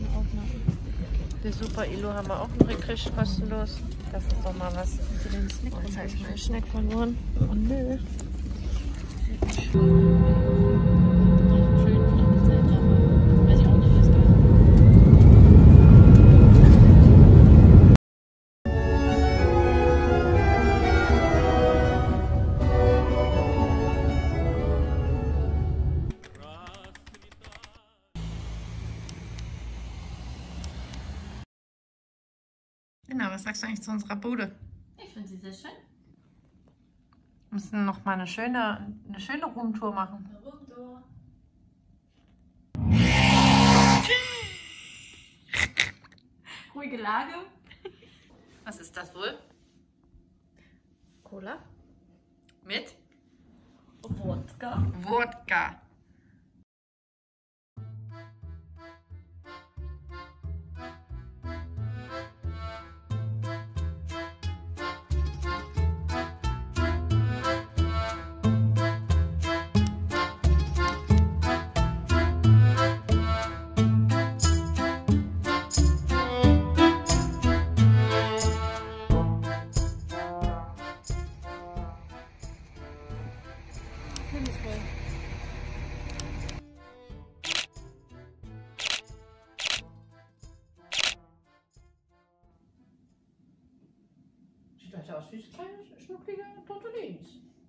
auch noch. Die Super Ilo haben wir auch noch gekriegt, kostenlos. Das ist doch mal was. Hast du den Snack Jetzt habe ich meinen Snack verloren. Oh nö. Schön von der Zeit, aber weiß ich auch nicht, was da ist. Genau, was sagst du eigentlich zu unserer Bude? Ich finde sie sehr schön. Wir müssen noch mal eine schöne Roomtour machen. Roomtour. Ruhige Lage. Was ist das wohl? Cola. Mit Wodka. Wodka. Sieht halt aus wie kleine, schnucklige Tortellinis.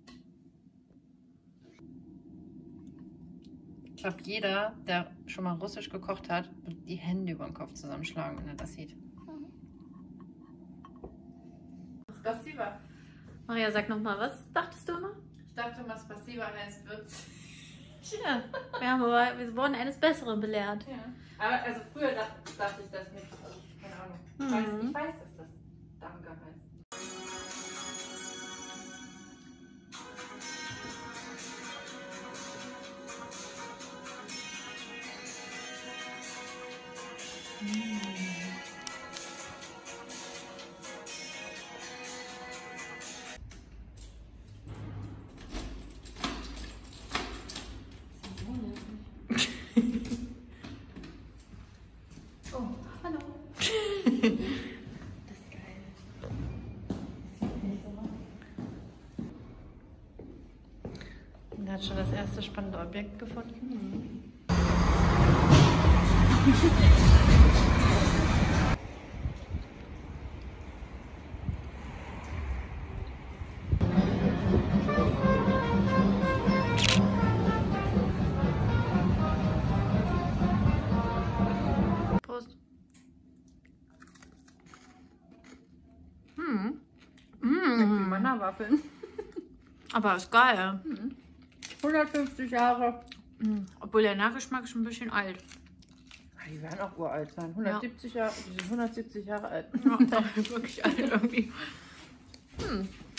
Ich glaube, jeder, der schon mal russisch gekocht hat, wird die Hände über den Kopf zusammenschlagen, wenn er das sieht. Spasiba. Maria, sag nochmal, was dachtest du immer? Ich dachte mal, Spasiba heißt Würz. Ja, wir wurden eines Besseren belehrt. Ja. Aber also früher dachte ich das nicht. Also, keine Ahnung. Ich weiß, dass das Danke heißt. Oh, hallo. Das ist geil. Und er hat schon das erste spannende Objekt gefunden. Prost. Wie Manna-Waffeln. Aber ist geil. 150 Jahre. Obwohl der Nachgeschmack ist ein bisschen alt. Die werden auch uralt sein. 170 Jahre, die sind 170 Jahre alt. Ja, wirklich alt irgendwie.